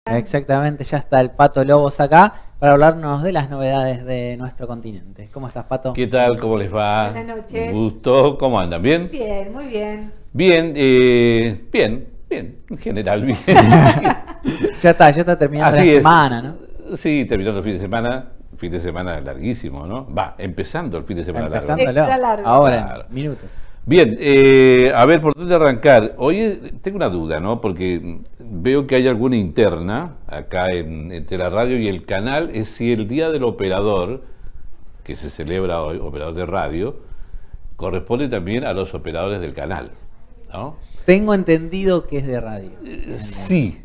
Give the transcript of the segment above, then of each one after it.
Exactamente, ya está el Pato Lobos acá para hablarnos de las novedades de nuestro continente. ¿Cómo estás, Pato? ¿Qué tal? ¿Cómo les va? Buenas noches. Un gusto. ¿Cómo andan? ¿Bien? Bien, muy bien. Bien, bien, en general bien. Ya está terminando Así la es. semana, ¿no? Sí, terminando el fin de semana larguísimo, ¿no? Va, empezando el fin de semana largo. Empezándolo, Extra largo. ahora Claro. en minutos. Bien, a ver, ¿por dónde arrancar? Hoy tengo una duda, ¿no? Porque veo que hay alguna interna acá entre la radio y el canal, es si el Día del Operador, que se celebra hoy, operador de radio, corresponde también a los operadores del canal, ¿no? Tengo entendido que es de radio. Sí.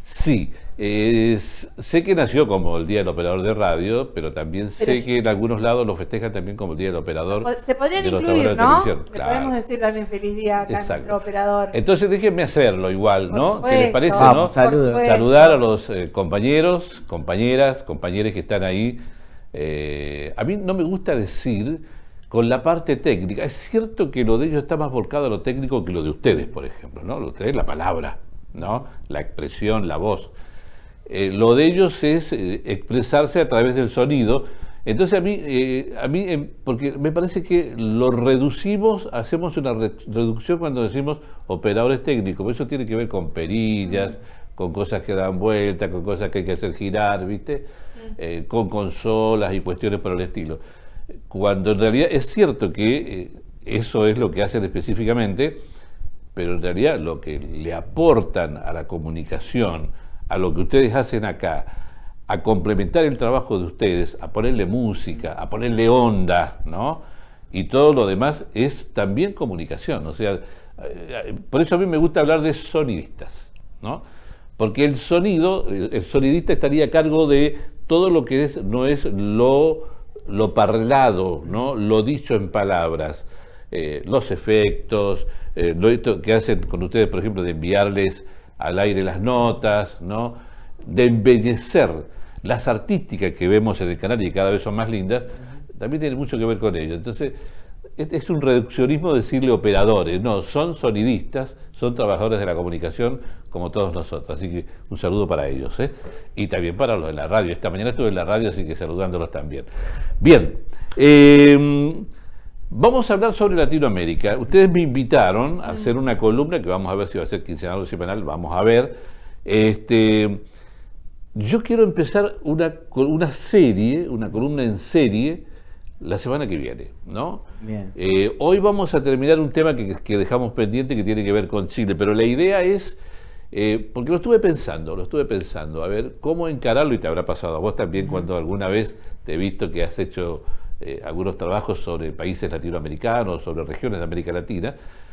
Sé que nació como el Día del Operador de Radio, pero también sé que en algunos lados lo festejan también como el Día del Operador. Se podrían de los incluir, trabajadores de ¿no? televisión. Le Claro. podemos decir también feliz día acá a Exacto. nuestro operador. Entonces déjenme hacerlo igual, ¿no? Por ¿Qué les supuesto. parece, Vamos, no? saludos. Por supuesto. Saludar a los compañeros, compañeras que están ahí. A mí no me gusta decir con la parte técnica. Es cierto que lo de ellos está más volcado a lo técnico que lo de ustedes, por ejemplo, ¿no? Lo de ustedes, la palabra, ¿no? La expresión, la voz. Lo de ellos es expresarse a través del sonido. Entonces porque me parece que lo reducimos, hacemos una reducción cuando decimos operadores técnicos. Eso tiene que ver con perillas, con cosas que dan vuelta, con cosas que hay que hacer girar, ¿viste? Con consolas y cuestiones por el estilo. Cuando en realidad es cierto que eso es lo que hacen específicamente, pero en realidad lo que le aportan a la comunicación, a lo que ustedes hacen acá, a complementar el trabajo de ustedes, a ponerle música, a ponerle onda, ¿no? Y todo lo demás es también comunicación. O sea, por eso a mí me gusta hablar de sonidistas, ¿no? Porque el sonidista estaría a cargo de todo lo que no es lo parlado, ¿no? Lo dicho en palabras, los efectos, lo que hacen con ustedes, por ejemplo, de enviarles al aire las notas, ¿no? De embellecer las artísticas que vemos en el canal y que cada vez son más lindas, también tiene mucho que ver con ello. Entonces, es un reduccionismo decirle operadores, no, son sonidistas, son trabajadores de la comunicación como todos nosotros, así que un saludo para ellos, ¿eh? Y también para los de la radio. Esta mañana estuve en la radio, así que saludándolos también. Bien, vamos a hablar sobre Latinoamérica. Ustedes me invitaron a hacer una columna que vamos a ver si va a ser quincenal o semanal, vamos a ver. Yo quiero empezar una serie, una columna en serie, la semana que viene, ¿no? Bien. Hoy vamos a terminar un tema que dejamos pendiente que tiene que ver con Chile, pero la idea es, porque lo estuve pensando, a ver cómo encararlo, y te habrá pasado a vos también cuando alguna vez te he visto que has hecho algunos trabajos sobre países latinoamericanos, sobre regiones de América Latina.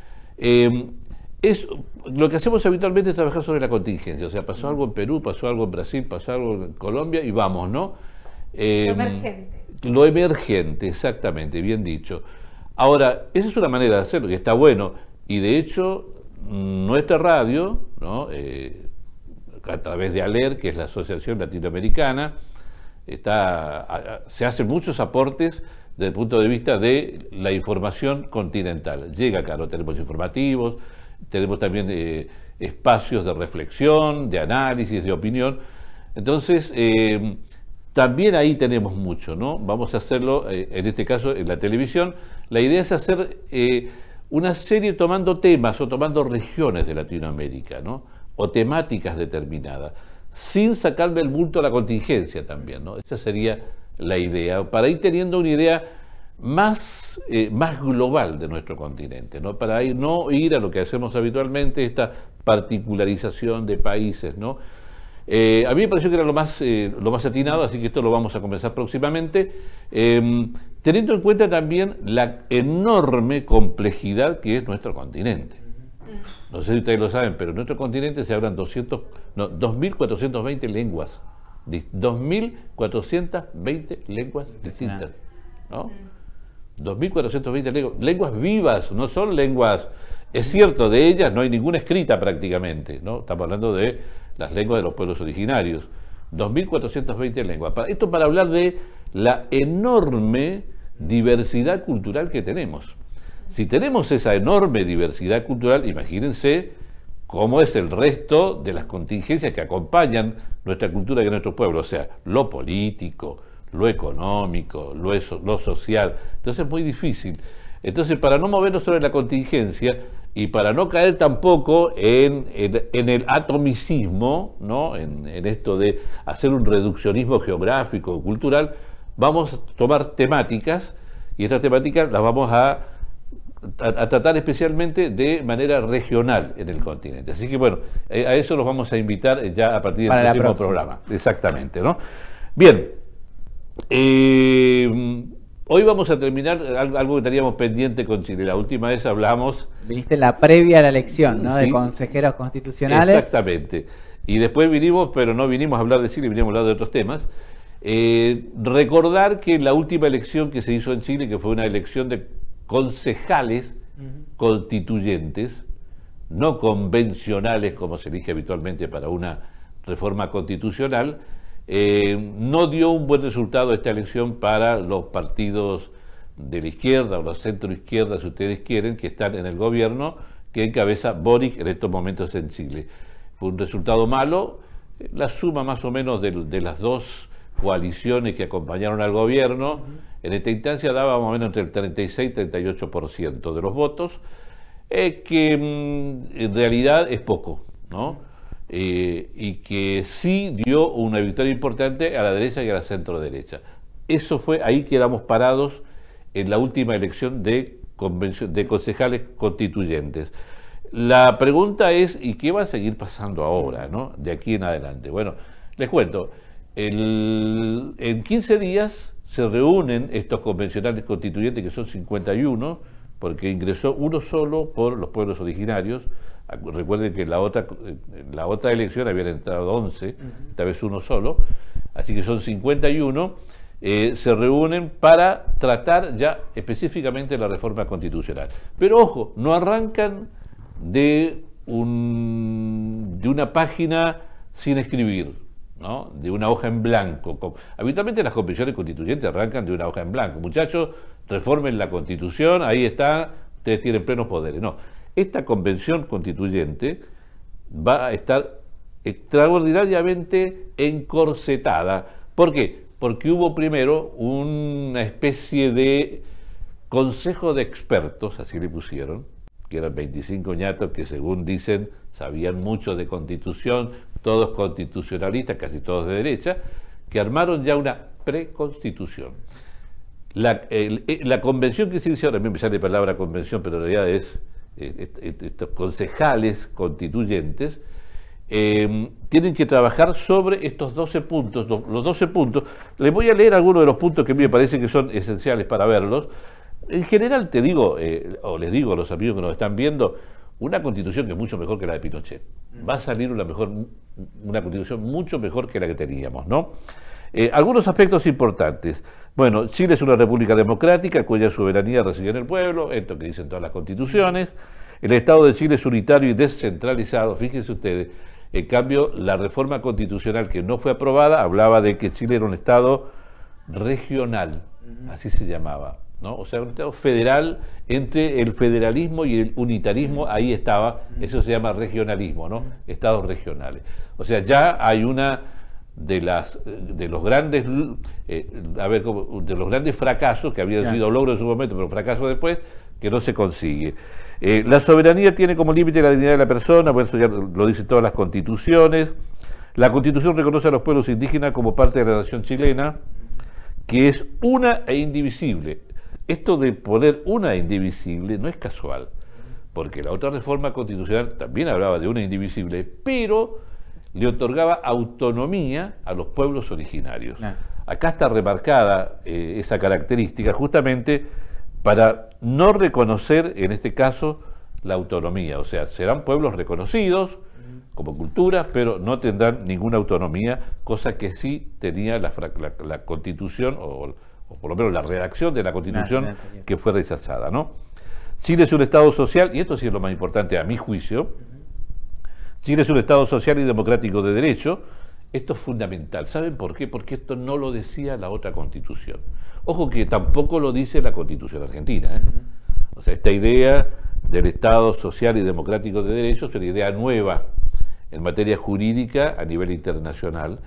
Lo que hacemos habitualmente es trabajar sobre la contingencia, o sea, pasó algo en Perú, pasó algo en Brasil, pasó algo en Colombia y vamos, ¿no? Lo emergente. Lo emergente, exactamente, bien dicho. Ahora, esa es una manera de hacerlo, que está bueno, y de hecho, nuestra radio, ¿no? A través de ALER, que es la Asociación Latinoamericana, se hacen muchos aportes desde el punto de vista de la información continental. Llega acá, ¿no? Tenemos informativos, tenemos también espacios de reflexión, de análisis, de opinión. Entonces, también ahí tenemos mucho, ¿no? Vamos a hacerlo, en este caso, en la televisión. La idea es hacer una serie tomando temas o tomando regiones de Latinoamérica, ¿no? O temáticas determinadas, sin sacarle el bulto a la contingencia también, ¿no? Esa sería la idea, para ir teniendo una idea más global de nuestro continente, ¿no? Para no ir a lo que hacemos habitualmente, esta particularización de países, ¿no? A mí me pareció que era lo más atinado, así que esto lo vamos a comenzar próximamente, teniendo en cuenta también la enorme complejidad que es nuestro continente. No sé si ustedes lo saben, pero en nuestro continente se hablan 2.420 lenguas. 2.420 lenguas distintas, ¿no? 2.420 lenguas vivas, no son lenguas. Es cierto, de ellas no hay ninguna escrita prácticamente, ¿no? Estamos hablando de las lenguas de los pueblos originarios. 2.420 lenguas. Esto para hablar de la enorme diversidad cultural que tenemos. Si tenemos esa enorme diversidad cultural, imagínense como es el resto de las contingencias que acompañan nuestra cultura y nuestro pueblo, o sea, lo político, lo económico, lo social. Entonces es muy difícil. Entonces, para no movernos sobre la contingencia y para no caer tampoco en el atomicismo, ¿no? en esto de hacer un reduccionismo geográfico o cultural, vamos a tomar temáticas y estas temáticas las vamos a tratar especialmente de manera regional en el continente. Así que bueno, a eso los vamos a invitar ya a partir del próximo programa. Exactamente, ¿no? Bien, hoy vamos a terminar algo que teníamos pendiente con Chile. La última vez hablamos... Viniste en la previa a la elección, ¿no? Sí, de consejeros constitucionales. Exactamente. Y después vinimos, pero no vinimos a hablar de Chile, vinimos a hablar de otros temas. Recordar que la última elección que se hizo en Chile, que fue una elección de concejales constituyentes, no convencionales como se elige habitualmente para una reforma constitucional, no dio un buen resultado esta elección para los partidos de la izquierda o la centroizquierda, si ustedes quieren, que están en el gobierno, que encabeza Boric en estos momentos en Chile. Fue un resultado malo, la suma más o menos de las dos coaliciones que acompañaron al gobierno, en esta instancia daba más o menos entre el 36 y 38% de los votos, que en realidad es poco, ¿no? Y que sí dio una victoria importante a la derecha y a la centro derecha. Eso fue, ahí quedamos parados en la última elección de concejales constituyentes. La pregunta es, ¿y qué va a seguir pasando ahora, ¿no? De aquí en adelante? Bueno, les cuento, en 15 días se reúnen estos convencionales constituyentes, que son 51, porque ingresó uno solo por los pueblos originarios. Recuerden que en la otra elección habían entrado 11, esta vez uno solo, así que son 51, se reúnen para tratar ya específicamente la reforma constitucional. Pero ojo, no arrancan de una página sin escribir, ¿no? De una hoja en blanco. Habitualmente las convenciones constituyentes arrancan de una hoja en blanco. Muchachos, reformen la Constitución, ahí está, ustedes tienen plenos poderes. No, esta convención constituyente va a estar extraordinariamente encorsetada. ¿Por qué? Porque hubo primero una especie de consejo de expertos, así le pusieron, que eran 25 ñatos que, según dicen, sabían mucho de constitución, todos constitucionalistas, casi todos de derecha, que armaron ya una preconstitución. La convención que se hizo, ahora me sale la palabra convención, pero en realidad es estos concejales constituyentes, tienen que trabajar sobre estos 12 puntos, los 12 puntos. Les voy a leer algunos de los puntos que a mí me parece que son esenciales para verlos. En general te digo, o les digo a los amigos que nos están viendo, una constitución que es mucho mejor que la de Pinochet. Va a salir una constitución mucho mejor que la que teníamos, ¿no? Algunos aspectos importantes. Bueno, Chile es una república democrática cuya soberanía reside en el pueblo, esto que dicen todas las constituciones. El Estado de Chile es unitario y descentralizado, fíjense ustedes. En cambio, la reforma constitucional que no fue aprobada hablaba de que Chile era un Estado regional, así se llamaba, ¿no? O sea, un Estado federal, entre el federalismo y el unitarismo, ahí estaba, eso se llama regionalismo, ¿no? Estados regionales. O sea, ya hay una de los grandes fracasos que habían sido logros en su momento, pero fracasos después, que no se consigue. La soberanía tiene como límite la dignidad de la persona, por eso ya lo dicen todas las constituciones. La Constitución reconoce a los pueblos indígenas como parte de la nación chilena, que es una e indivisible. Esto de poner una e indivisible no es casual, porque la otra reforma constitucional también hablaba de una indivisible, pero le otorgaba autonomía a los pueblos originarios. Acá está remarcada esa característica justamente para no reconocer, en este caso, la autonomía. O sea, serán pueblos reconocidos como cultura, pero no tendrán ninguna autonomía, cosa que sí tenía la Constitución, o por lo menos la redacción de la Constitución que fue rechazada, ¿no? Chile es un Estado social, y esto sí es lo más importante a mi juicio. Chile es un Estado social y democrático de derecho. Esto es fundamental. ¿Saben por qué? Porque esto no lo decía la otra Constitución. Ojo que tampoco lo dice la Constitución argentina, ¿eh? O sea, esta idea del Estado social y democrático de derecho, es una idea nueva en materia jurídica a nivel internacional,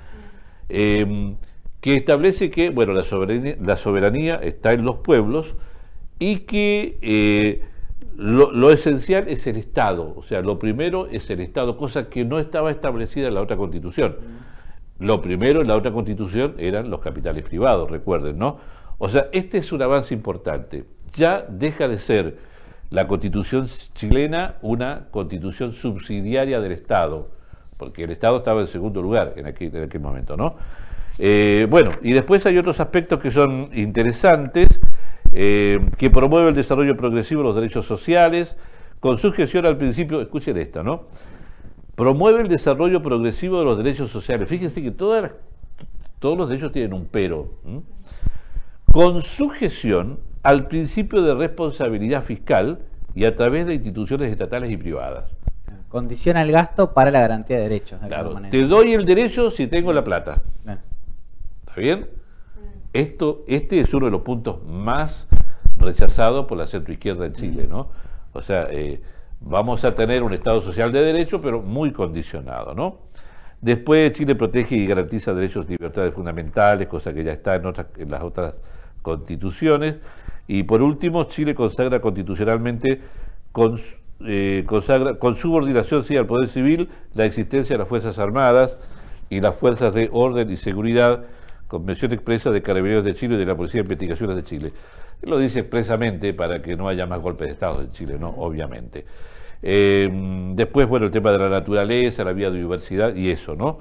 que establece que, bueno, la soberanía está en los pueblos y que lo esencial es el Estado, o sea, lo primero es el Estado, cosa que no estaba establecida en la otra Constitución. Lo primero en la otra Constitución eran los capitales privados, recuerden, ¿no? O sea, este es un avance importante. Ya deja de ser la Constitución chilena una Constitución subsidiaria del Estado, porque el Estado estaba en segundo lugar en aquel momento, ¿no? Bueno, y después hay otros aspectos que son interesantes, que promueve el desarrollo progresivo de los derechos sociales, con sujeción al principio, escuchen esto, ¿no? Promueve el desarrollo progresivo de los derechos sociales. Fíjense que todos los derechos tienen un pero. Con sujeción al principio de responsabilidad fiscal y a través de instituciones estatales y privadas. Condiciona el gasto para la garantía de derechos. De claro, te doy el derecho si tengo la plata. Bien. ¿Está bien? Este es uno de los puntos más rechazados por la centroizquierda en Chile, ¿no? O sea, vamos a tener un Estado social de derecho, pero muy condicionado, ¿no? Después Chile protege y garantiza derechos y libertades fundamentales, cosa que ya está en las otras constituciones. Y por último, Chile consagra constitucionalmente con subordinación al poder civil la existencia de las Fuerzas Armadas y las Fuerzas de Orden y Seguridad, Convención Expresa de Carabineros de Chile y de la Policía de Investigaciones de Chile. Él lo dice expresamente para que no haya más golpes de Estado en Chile, ¿no? Obviamente. Después, bueno, el tema de la naturaleza, la biodiversidad y eso, ¿no?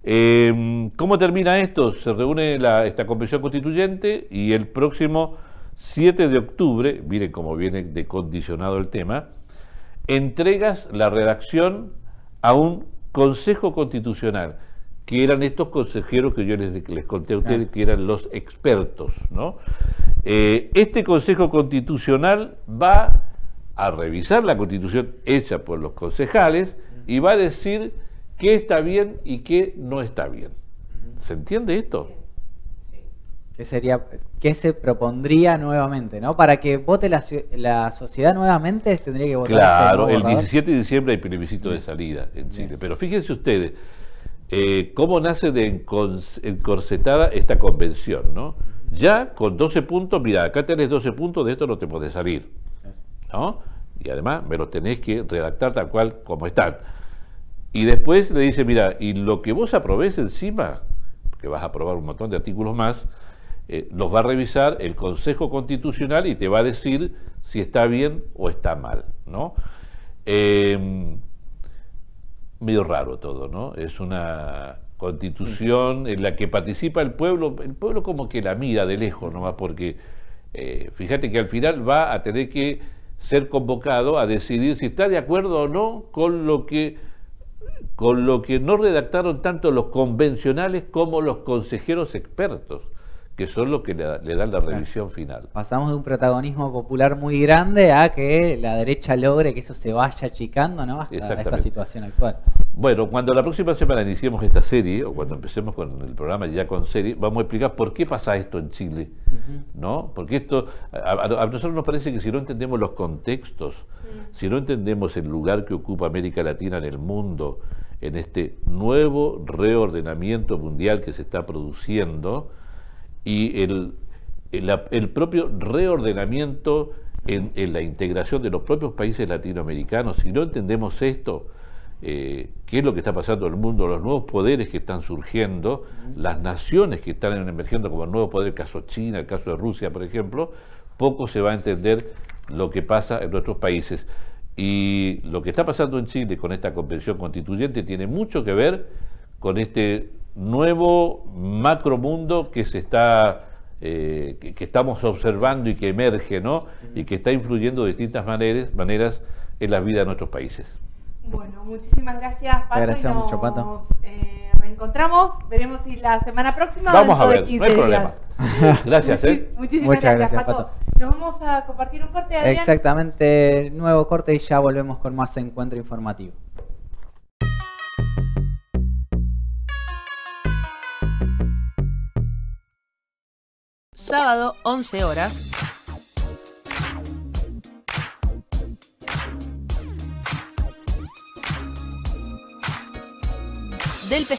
¿Cómo termina esto? Se reúne esta Convención Constituyente y el próximo 7 de octubre, miren cómo viene de condicionado el tema, entregas la redacción a un Consejo Constitucional, que eran estos consejeros que yo les conté a ustedes, que eran los expertos, ¿no? Este Consejo Constitucional va a revisar la Constitución hecha por los concejales y va a decir qué está bien y qué no está bien. ¿Se entiende esto? ¿Qué se propondría nuevamente, ¿no? Para que vote la sociedad nuevamente, tendría que votar. Claro, el 17 de diciembre hay plebiscito de salida en Chile. Bien. Pero fíjense ustedes cómo nace de encorsetada esta convención, ¿no? Ya con 12 puntos, mira, acá tenés 12 puntos, de esto no te podés salir, ¿no? Y además me los tenés que redactar tal cual como están. Y después le dice, mira, y lo que vos aprobés encima, que vas a aprobar un montón de artículos más, los va a revisar el Consejo Constitucional y te va a decir si está bien o está mal, ¿no? Medio raro todo, ¿no? Es una constitución en la que participa el pueblo como que la mira de lejos, nomás porque fíjate que al final va a tener que ser convocado a decidir si está de acuerdo o no con lo que no redactaron tanto los convencionales como los consejeros expertos, que son los que le dan la revisión final. Pasamos de un protagonismo popular muy grande a que la derecha logre que eso se vaya achicando, ¿no? Hasta esta situación actual. Bueno, cuando la próxima semana iniciemos esta serie, o cuando empecemos con el programa ya con serie, vamos a explicar por qué pasa esto en Chile, ¿no? Porque esto, a nosotros nos parece que si no entendemos los contextos, si no entendemos el lugar que ocupa América Latina en el mundo, en este nuevo reordenamiento mundial que se está produciendo, y el propio reordenamiento en la integración de los propios países latinoamericanos, si no entendemos esto, qué es lo que está pasando en el mundo, los nuevos poderes que están surgiendo, las naciones que están emergiendo como el nuevo poder, el caso China, el caso de Rusia, por ejemplo, poco se va a entender lo que pasa en nuestros países. Y lo que está pasando en Chile con esta convención constituyente tiene mucho que ver con este nuevo macromundo que se está que estamos observando y que emerge, ¿no? Y que está influyendo de distintas maneras en la vida de nuestros países. Bueno, muchísimas gracias, Pato. Gracias mucho, Pato. Nos reencontramos. Veremos si la semana próxima. Vamos a ver, no hay problema. Gracias, Muchísimas gracias, Pato. Nos vamos a compartir un corte, Adrián. Exactamente, nuevo corte y ya volvemos con más encuentro informativo. Sábado, 11 horas. del pescado.